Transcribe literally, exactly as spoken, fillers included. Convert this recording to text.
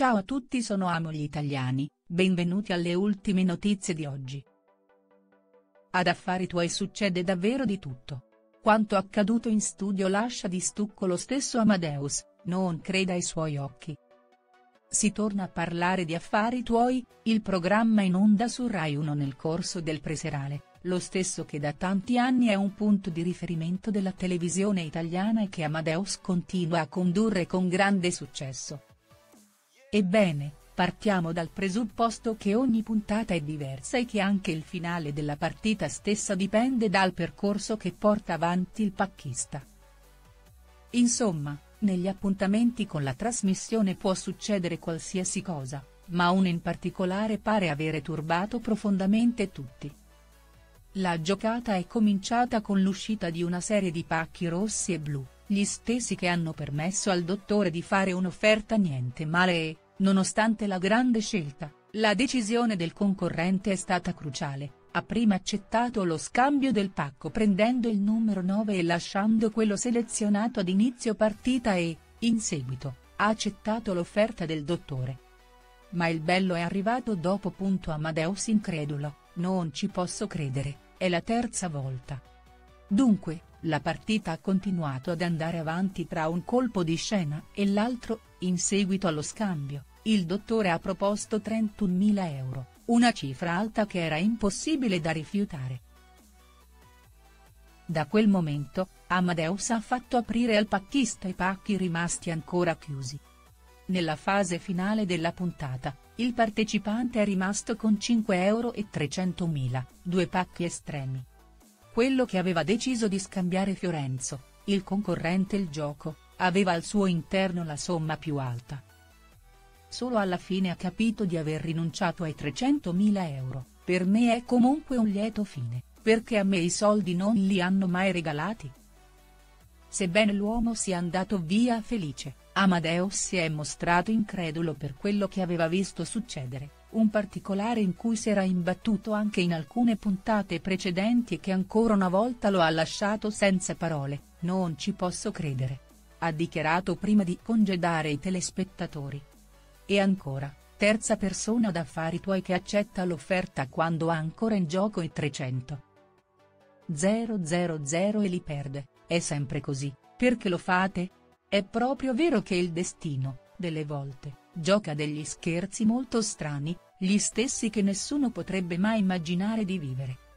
Ciao a tutti, sono Amo gli italiani, benvenuti alle ultime notizie di oggi. Ad Affari tuoi succede davvero di tutto. Quanto accaduto in studio lascia di stucco lo stesso Amadeus, non creda ai suoi occhi. Si torna a parlare di Affari tuoi, il programma in onda su Rai uno nel corso del preserale, lo stesso che da tanti anni è un punto di riferimento della televisione italiana e che Amadeus continua a condurre con grande successo. Ebbene, partiamo dal presupposto che ogni puntata è diversa e che anche il finale della partita stessa dipende dal percorso che porta avanti il pacchista. Insomma, negli appuntamenti con la trasmissione può succedere qualsiasi cosa, ma uno in particolare pare avere turbato profondamente tutti. La giocata è cominciata con l'uscita di una serie di pacchi rossi e blu, gli stessi che hanno permesso al dottore di fare un'offerta niente male e, nonostante la grande scelta, la decisione del concorrente è stata cruciale, ha prima accettato lo scambio del pacco prendendo il numero nove e lasciando quello selezionato ad inizio partita e, in seguito, ha accettato l'offerta del dottore. Ma il bello è arrivato dopo. Punto Amadeus incredulo, non ci posso credere, è la terza volta. Dunque, la partita ha continuato ad andare avanti tra un colpo di scena e l'altro, in seguito allo scambio, il dottore ha proposto trentunomila euro, una cifra alta che era impossibile da rifiutare. Da quel momento, Amadeus ha fatto aprire al pacchista i pacchi rimasti ancora chiusi. Nella fase finale della puntata, il partecipante è rimasto con cinque euro e trecentomila, due pacchi estremi. Quello che aveva deciso di scambiare Fiorenzo, il concorrente il gioco, aveva al suo interno la somma più alta. Solo alla fine ha capito di aver rinunciato ai trecentomila euro, per me è comunque un lieto fine, perché a me i soldi non li hanno mai regalati. Sebbene l'uomo sia andato via felice, Amadeus si è mostrato incredulo per quello che aveva visto succedere, un particolare in cui si era imbattuto anche in alcune puntate precedenti e che ancora una volta lo ha lasciato senza parole, non ci posso credere. Ha dichiarato prima di congedare i telespettatori. E ancora, terza persona ad Affari tuoi che accetta l'offerta quando ha ancora in gioco i trecento mila e li perde, è sempre così, perché lo fate? È proprio vero che il destino, delle volte, gioca degli scherzi molto strani, gli stessi che nessuno potrebbe mai immaginare di vivere.